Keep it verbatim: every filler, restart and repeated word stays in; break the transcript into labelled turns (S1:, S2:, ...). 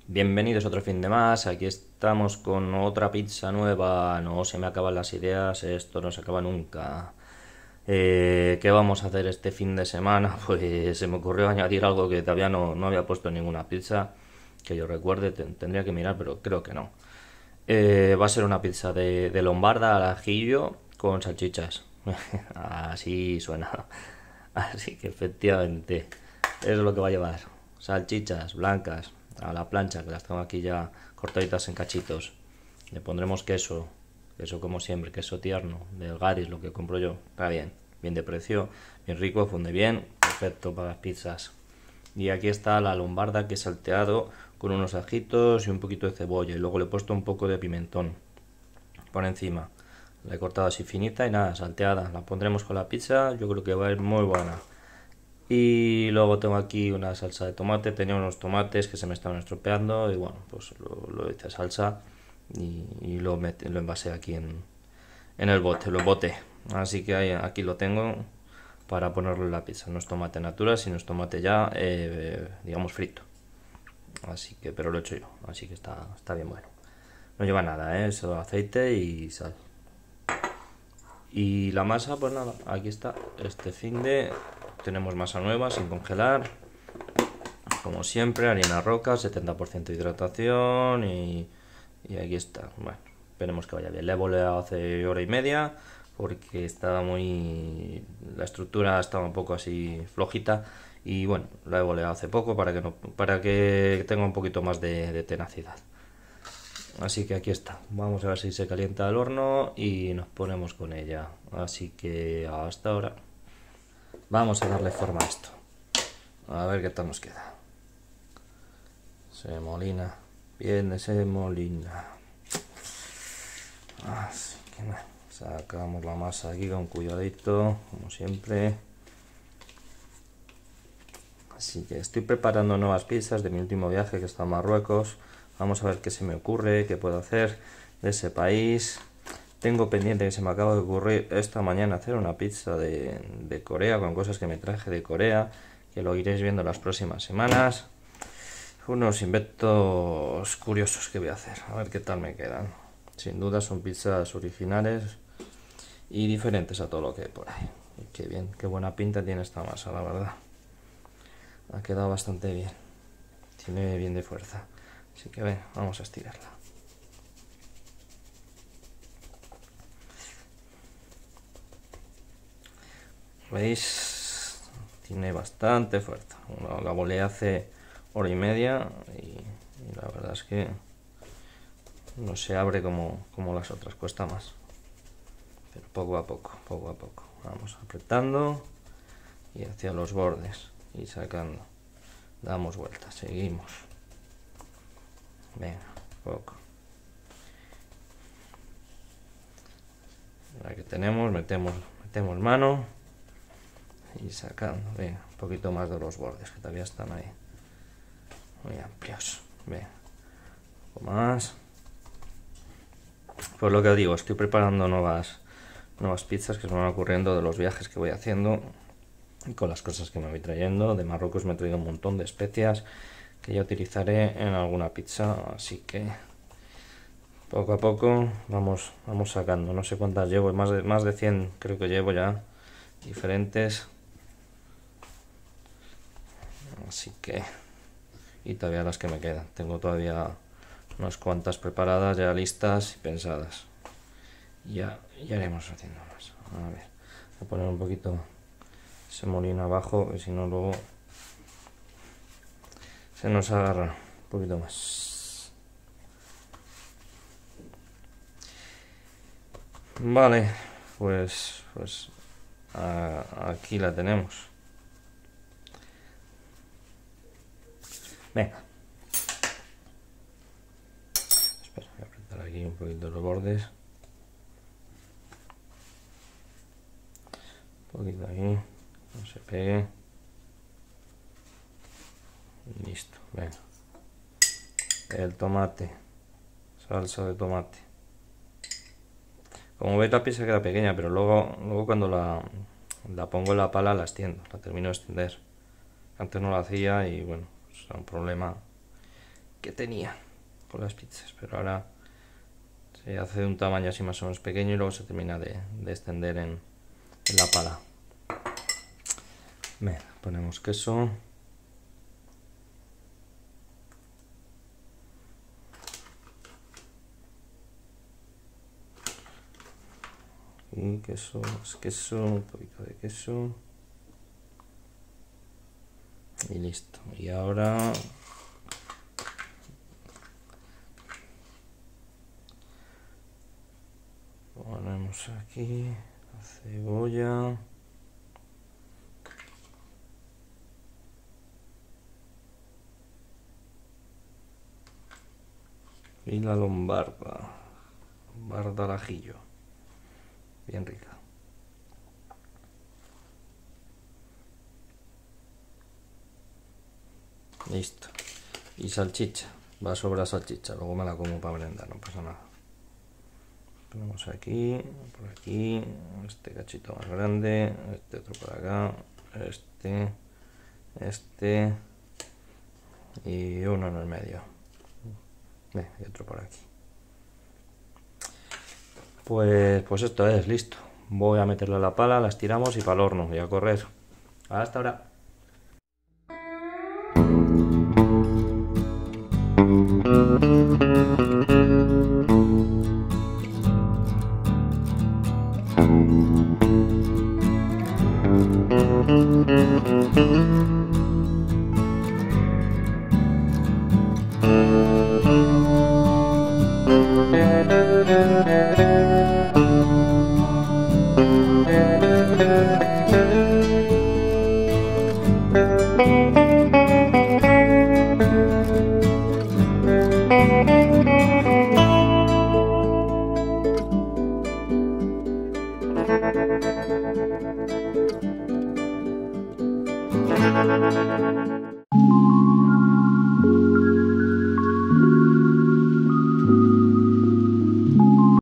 S1: Bienvenidos otro fin de más, aquí estamos con otra pizza nueva, no se me acaban las ideas, esto no se acaba nunca. Eh, ¿qué vamos a hacer este fin de semana? Pues se me ocurrió añadir algo que todavía no, no había puesto en ninguna pizza, que yo recuerde, te- tendría que mirar, pero creo que no. Eh, va a ser una pizza de, de lombarda al ajillo con salchichas. Así suena. Así que efectivamente, eso es lo que va a llevar. Salchichas blancas a la plancha, que las tengo aquí ya cortaditas en cachitos. Le pondremos queso, queso como siempre, queso tierno, del Gadis, lo que compro yo. Está bien, bien de precio, bien rico, funde bien, perfecto para las pizzas. Y aquí está la lombarda que he salteado con unos ajitos y un poquito de cebolla. Y luego le he puesto un poco de pimentón por encima. La he cortado así finita y nada, salteada. La pondremos con la pizza, yo creo que va a ir muy buena. Y luego tengo aquí una salsa de tomate. Tenía unos tomates que se me estaban estropeando y bueno, pues lo, lo hice salsa y, y lo, met, lo envasé aquí en, en el bote, lo boté. Así que ahí, aquí lo tengo para ponerlo en la pizza. No es tomate natural, sino es tomate ya, eh, digamos, frito. Así que, pero lo he hecho yo, así que está, está bien bueno. No lleva nada, ¿eh? Solo aceite y sal. Y la masa, pues nada, aquí está. Este fin de tenemos masa nueva, sin congelar. Como siempre, harina roca, setenta por ciento de hidratación y, y aquí está. Bueno, esperemos que vaya bien. Le he boleado hace hora y media porque estaba muy... La estructura estaba un poco así flojita y bueno, la he boleado hace poco para que, no, para que tenga un poquito más de, de tenacidad. Así que aquí está. Vamos a ver si se calienta el horno y nos ponemos con ella. Así que hasta ahora. Vamos a darle forma a esto. A ver qué tal nos queda. Semolina. Bien de semolina. Así que nada. Sacamos la masa aquí con cuidadito, como siempre. Así que estoy preparando nuevas pizzas de mi último viaje que está en Marruecos. Vamos a ver qué se me ocurre, qué puedo hacer de ese país. Tengo pendiente que se me acaba de ocurrir esta mañana hacer una pizza de, de Corea con cosas que me traje de Corea, que lo iréis viendo las próximas semanas. Unos inventos curiosos que voy a hacer, a ver qué tal me quedan. Sin duda son pizzas originales y diferentes a todo lo que hay por ahí. Y qué bien, qué buena pinta tiene esta masa, la verdad. Ha quedado bastante bien. Tiene bien de fuerza. Así que ven, vamos a estirarla. ¿Veis? Tiene bastante fuerza. La volé hace hora y media y, y la verdad es que no se abre como, como las otras, cuesta más. Pero poco a poco, poco a poco. Vamos apretando y hacia los bordes y sacando. Damos vueltas, seguimos. Venga, poco. La que tenemos, metemos, metemos mano y sacando. Venga, un poquito más de los bordes que todavía están ahí muy amplios. Venga, un poco más. Pues lo que digo, estoy preparando nuevas, nuevas pizzas que se me van ocurriendo de los viajes que voy haciendo y con las cosas que me voy trayendo. De Marruecos me he traído un montón de especias que ya utilizaré en alguna pizza, así que poco a poco vamos, vamos sacando. No sé cuántas llevo, más de, más de cien creo que llevo ya diferentes. Así que... Y todavía las que me quedan. Tengo todavía unas cuantas preparadas, ya listas y pensadas. Ya, ya iremos haciendo más. A ver, voy a poner un poquito semolina abajo, que si no luego se nos agarra un poquito más. Vale, pues, pues a, aquí la tenemos. Venga. Espera, voy a apretar aquí un poquito los bordes. Un poquito aquí, no se pegue. Y listo, venga. El tomate, salsa de tomate. Como veis la pizza queda pequeña, pero luego, luego cuando la, la pongo en la pala la extiendo, la termino de extender. Antes no la hacía y bueno, pues era un problema que tenía con las pizzas, pero ahora se hace de un tamaño así más o menos pequeño y luego se termina de, de extender en, en la pala. Venga, ponemos queso. Y queso, más queso, un poquito de queso. Y listo. Y ahora ponemos aquí la cebolla. Y la lombarda. Lombarda al ajillo. Bien rica. Listo. Y salchicha. Va a sobrar salchicha. Luego me la como para merendar, no pasa nada. Ponemos aquí, por aquí, este cachito más grande, este otro por acá, este, este y uno en el medio. Y otro por aquí. Pues, pues esto es, listo. Voy a meterle la pala, la estiramos y para el horno y a correr. Hasta ahora. Thank you.